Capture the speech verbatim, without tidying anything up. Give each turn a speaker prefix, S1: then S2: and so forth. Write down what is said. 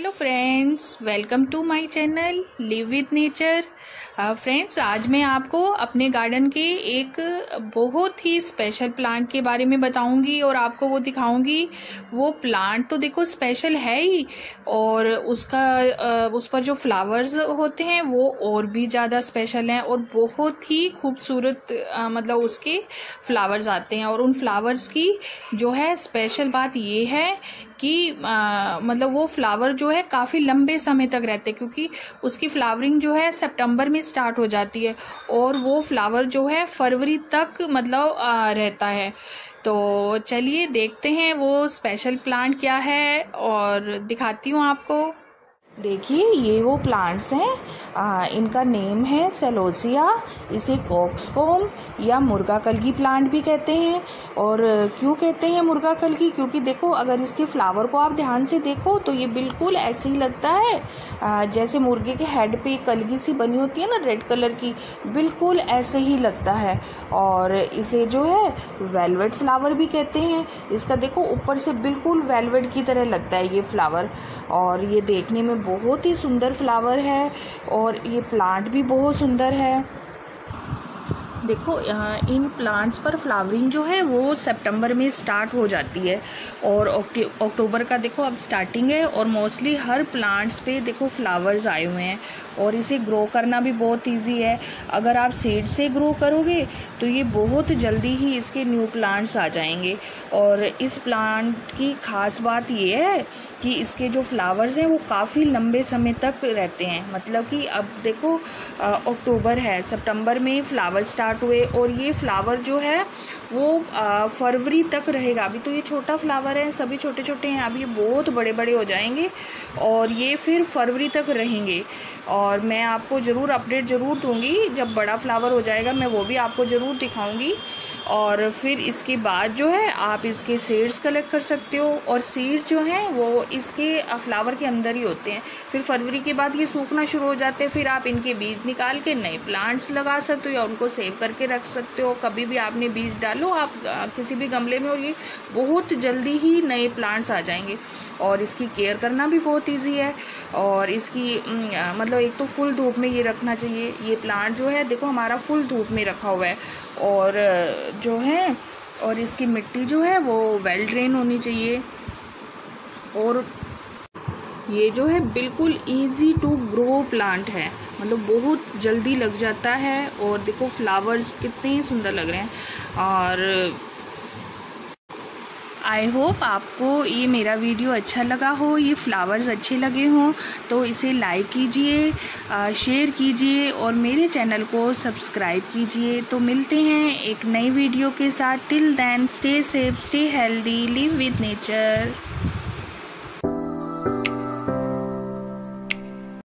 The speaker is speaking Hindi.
S1: Hello friends, welcome to my channel live with nature. Friends, आज मैं आपको अपने गार्डन के एक बहुत ही स्पेशल प्लांट के बारे में बताऊंगी और आपको वो दिखाऊंगी। वो प्लांट तो देखो स्पेशल है ही, और उसका uh, उस पर जो फ्लावर्स होते हैं वो और भी ज़्यादा स्पेशल हैं और बहुत ही खूबसूरत uh, मतलब उसके फ्लावर्स आते हैं। और उन फ्लावर्स की जो है स्पेशल बात ये है कि आ, मतलब वो फ्लावर जो है काफ़ी लंबे समय तक रहते हैं, क्योंकि उसकी फ्लावरिंग जो है सितंबर में स्टार्ट हो जाती है और वो फ्लावर जो है फरवरी तक मतलब आ, रहता है। तो चलिए देखते हैं वो स्पेशल प्लांट क्या है और दिखाती हूँ आपको। देखिए, ये वो प्लांट्स हैं, आ, इनका नेम है सेलोसिया। इसे कॉक्सकॉम या मुर्गा कलगी प्लांट भी कहते हैं। और क्यों कहते हैं मुर्गा कलगी? क्योंकि देखो, अगर इसके फ्लावर को आप ध्यान से देखो तो ये बिल्कुल ऐसे ही लगता है आ, जैसे मुर्गे के हेड पे कलगी सी बनी होती है ना, रेड कलर की, बिल्कुल ऐसे ही लगता है। और इसे जो है वेलवेट फ्लावर भी कहते हैं। इसका देखो ऊपर से बिल्कुल वेलवेट की तरह लगता है ये फ्लावर, और ये देखने में बहुत ही सुंदर फ्लावर है और ये प्लांट भी बहुत सुंदर है। देखो, इन प्लांट्स पर फ्लावरिंग जो है वो सितंबर में स्टार्ट हो जाती है और अक्टूबर का देखो अब स्टार्टिंग है, और मोस्टली हर प्लांट्स पे देखो फ्लावर्स आए हुए हैं। और इसे ग्रो करना भी बहुत इजी है। अगर आप सीड से ग्रो करोगे तो ये बहुत जल्दी ही इसके न्यू प्लांट्स आ जाएंगे। और इस प्लांट की खास बात ये है कि इसके जो फ्लावर्स हैं वो काफ़ी लंबे समय तक रहते हैं। मतलब कि अब देखो अक्टूबर है, सितंबर में फ्लावर स्टार्ट हुए और ये फ्लावर जो है वो फरवरी तक रहेगा। अभी तो ये छोटा फ्लावर है, सभी छोटे छोटे हैं, अब ये बहुत बड़े बड़े हो जाएंगे और ये फिर फरवरी तक रहेंगे। और मैं आपको ज़रूर अपडेट ज़रूर दूंगी, जब बड़ा फ्लावर हो जाएगा मैं वो भी आपको ज़रूर दिखाऊंगी। और फिर इसके बाद जो है आप इसके सीड्स कलेक्ट कर सकते हो, और सीड्स जो हैं वो इसके फ्लावर के अंदर ही होते हैं। फिर फरवरी के बाद ये सूखना शुरू हो जाते हैं, फिर आप इनके बीज निकाल के नए प्लांट्स लगा सकते हो या उनको सेव करके रख सकते हो। कभी भी आपने बीज डालो आप किसी भी गमले में और ये बहुत जल्दी ही नए प्लांट्स आ जाएंगे। और इसकी केयर करना भी बहुत ईजी है। और इसकी मतलब एक तो फुल धूप में ये रखना चाहिए। ये प्लांट जो है देखो हमारा फुल धूप में रखा हुआ है, और जो है और इसकी मिट्टी जो है वो वेल ड्रेन होनी चाहिए। और ये जो है बिल्कुल इजी टू ग्रो प्लांट है, मतलब बहुत जल्दी लग जाता है। और देखो फ्लावर्स कितने सुंदर लग रहे हैं। और आई होप आपको ये मेरा वीडियो अच्छा लगा हो, ये फ्लावर्स अच्छे लगे हों तो इसे लाइक कीजिए, शेयर कीजिए और मेरे चैनल को सब्सक्राइब कीजिए। तो मिलते हैं एक नई वीडियो के साथ। Till then stay safe, stay healthy, live with nature.